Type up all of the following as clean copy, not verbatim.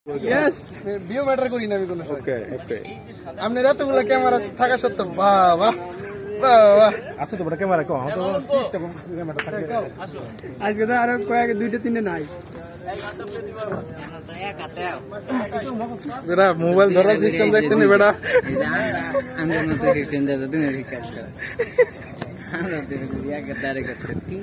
Yes view matter করি না আমি কোনো। ওকে ওকে আপনার এতগুলো ক্যামেরা থাকা সত্ত্বেও বাবা বাবা আচ্ছা তো বড় ক্যামেরা কো হতো 30টা ক্যামেরা থাকে আজকে তো আরো কয়েক দুইটা তিনটা নাই বেটা মোবাইল ধরার সিস্টেম দেখছেন বেটা আমরা মতো সিস্টেম দাদা তুমি ঠিক আছে আমরা তো এক দাঁড়ে করতে তিন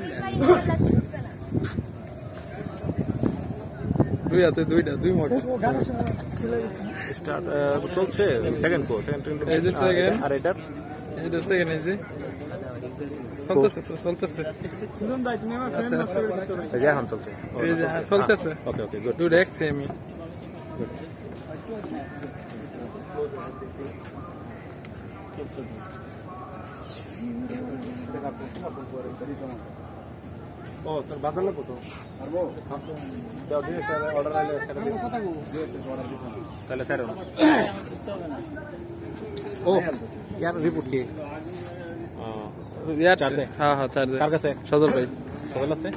দুই হাতে দুইটা দুই মোট স্টার্ট চলছে সেকেন্ড কো সেকেন্ড এই যে সেকেন্ড আর এটা এই যে সেকেন্ড এই যে চলতেছে সুন্দর ভাই তুমি আমার ফ্রেন্ড নষ্ট করে দিছো এই যে এখন চলছে এই যে চলতেছে ওকে ওকে গুড দুই এক্স সেমি ও তোর বাজার লাগো তো পারবো দাও দিয়ে স্যার অর্ডার আইলে সেটা দিয়ে কথা কো দিয়ে অর্ডার দিছ তাহলে স্যার ও यार रिपोर्ट की यार चार दे हां हां चार दे कार कैसे सदर भाई सदर আছে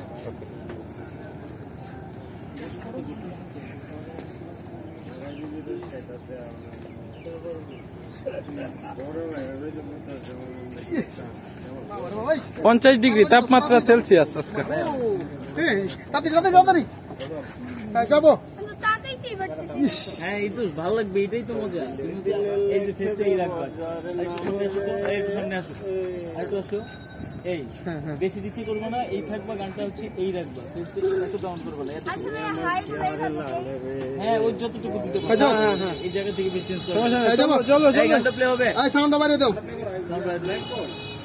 ओके 50 ডিগ্রি তাপমাত্রা সেলসিয়াস আজকে তাড়াতাড়ি যাবো হ্যাঁ এই তো ভালো লাগবে এটাই তো মজা তুমি এই যে ফেসটাই রাখবা একটু সামনে আসো একটু আসো এই বেশি দিছি করবে না এই থাকবা গানটা হচ্ছে এই রাখবা ফেসটা এত ডাউন করবে না হ্যাঁ ওই যতটুকু দিতে পারো হ্যাঁ এই জায়গা থেকে বেশি চেঞ্জ করো চলো চলো এই গানটা প্লে হবে এই সাউন্ডটা বাড়িয়ে দাও সাউন্ড বাড়িয়ে দাও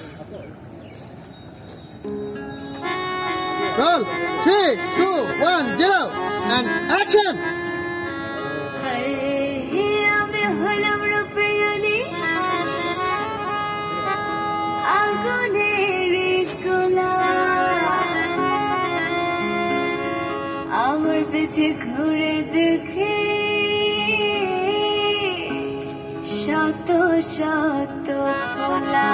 roll 3 2 1 0 and action আমি হলাম রূপরানী আগুনের গোলা আমার পেছে ঘুরে দেখে শত শত পোলা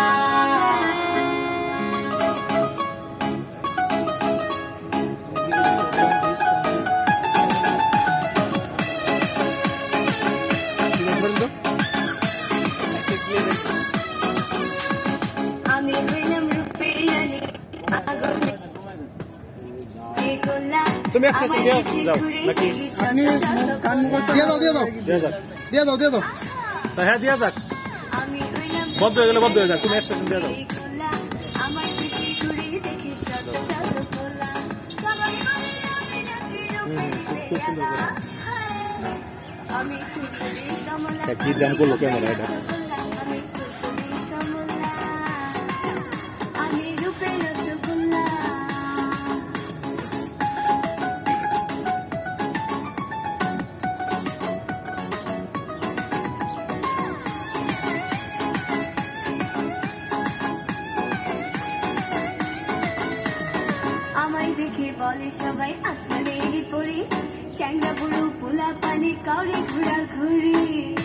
তুমি একটা যাও নাকি আপনি কান দিয়ে দাও তা হ্যাঁ দিয়া যাক বন্ধ হয়ে গেলে বন্ধ হয়ে যাক তুমি একটা দিয়ে দাও কি জাম করলো ক্যামেরা এটা বলে সবাই আসমানেরই পরি চ্যাংড়া বুড়ো পোলা পানি কাউরে ঘোরা ঘুরি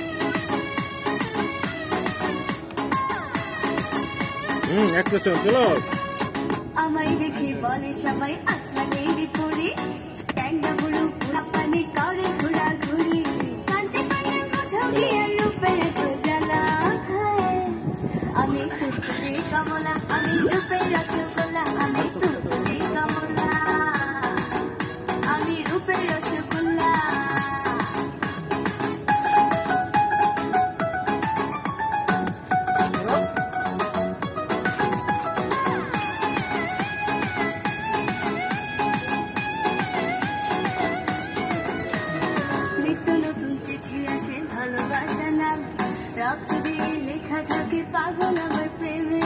আমায় দেখে বলে সবাই আসমানেরই পরি চ্যাংড়া বুড়ো পোলা পানি কাউরে ঘোরা ঘুরি শান্তি পাইলে কোথাও গিয়ে রূপের এত জ্বালা আমি তুলতুলি কমলা আমি রূপের রসগোল্লা আমি তুলতুলি কমলা আমি রূপের রসগোল্লা নিত্য নতুন চিঠি আসে ভালোবাসা নাম রক্ত দিয়ে লেখা থাকে পাগল আমার প্রেমে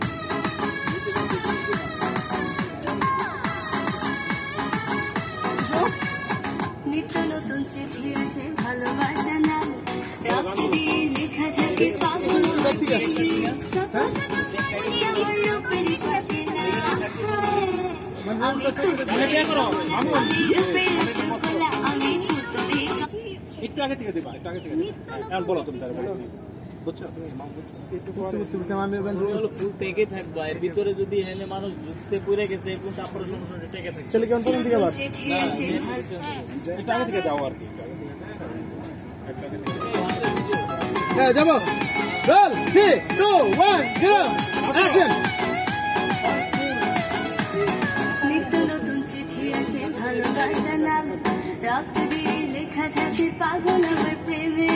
নিত্য নতুন চিঠি আসে ভালোবাসা নাম রক্ত দিয়ে লেখা থাকে পাগল আমার প্রেমে শত শত প্রাণী আমার রূপের কাফেলা আমি রূপের রসগোল্লা আমি তুলতুলি একটু আগে থেকে দিবা একটু আগে থেকে এখন বলো তুমি তার বলো বুঝছো তুমি ফুল টেকে থাকবা এর ভিতরে যদি এনে মানুষ ঢুকছে পুরে গেছে এরকম তারপরে সমস্যা টেকে থাকে তাহলে কোন দিকে যাবা একটু আগে থেকে যাও আর কি হ্যাঁ যাবো রোল 3 2 1 0 অ্যাকশন নিত্য নতুন চিঠি আসে ভালোবাসা নাম রক্ত দিয়ে লেখা থাকে পাগল আমার প্রেমে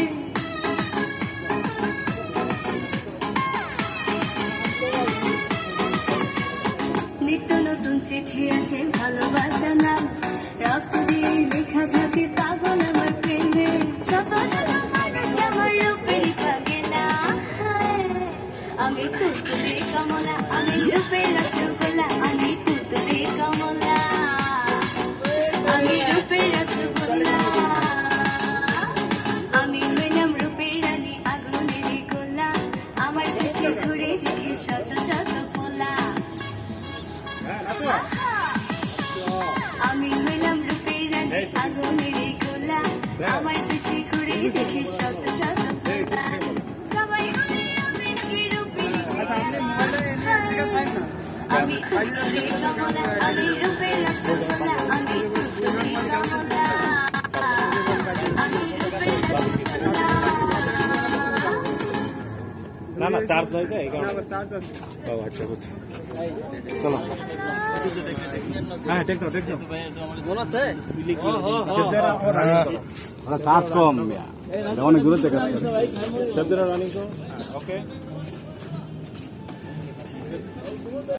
নিত্য নতুন চিঠি আসে ভালোবাসা নাম রক্ত দিয়ে লেখা থাকে পাগল আমার প্রেমে শত শত মানুষ আমার রূপের পাগেলা আমি তুতুলে কমলা আমি রূপের রসগোল্লা আমি তুতুলে কমলা আমি রূপের রসগোল্লা আমি হইলাম রূপের রানী আগুনের গোলা আমার কাছে ঘুরে দেখি শত শত পোলা আমি হইলাম রূপের রানী আগুনের গোলা আমার কাছে ঘুরে দেখি শত শত পোলা সবাই বলে আমি নাকি রূপের আমি তুতুলে কমলা আমি রূপের রসগোল্লা আমি তুতুলে কমলা আমি রূপের রসগোল্লা না না চার্জ হয়ে যায় এই কারণে ও আচ্ছা বুঝছি চলো হ্যাঁ টেক নাও মনে আছে চার্জ কম অনেক দূরে থেকে রানিং ওকে